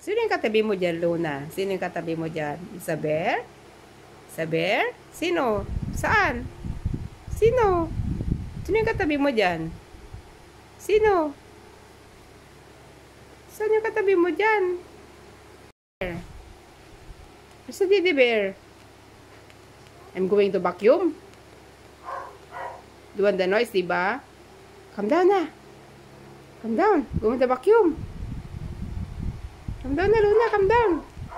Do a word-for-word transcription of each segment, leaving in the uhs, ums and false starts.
Sino yung katabi mo dyan, Luna? Sino yung katabi mo dyan? Isabel? Isabel? Sino? Saan? Sino? Sino yung katabi mo dyan? Sino? Saan yung katabi mo dyan? Where's the teddy bear? I'm going to vacuum. You want the noise, diba? Calm down na. Calm down. Going to vacuum. Calm down na, Luna. Calm down.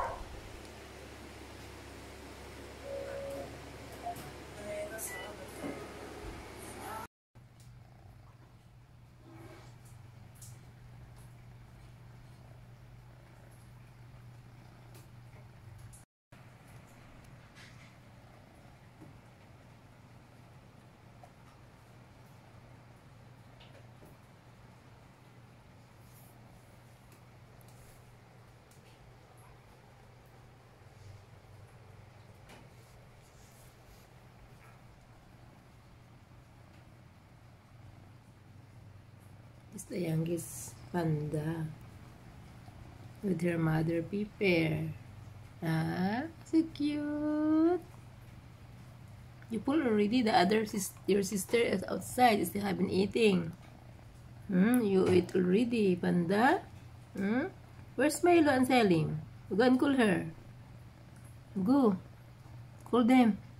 It's the youngest panda with her mother Piper. Ah, so cute. You pull already. The other sis your sister is outside. Still haven't eating. Hmm, you ate already, panda. Hmm. Where's Milo and Selim? Go and call her. Go. Call them.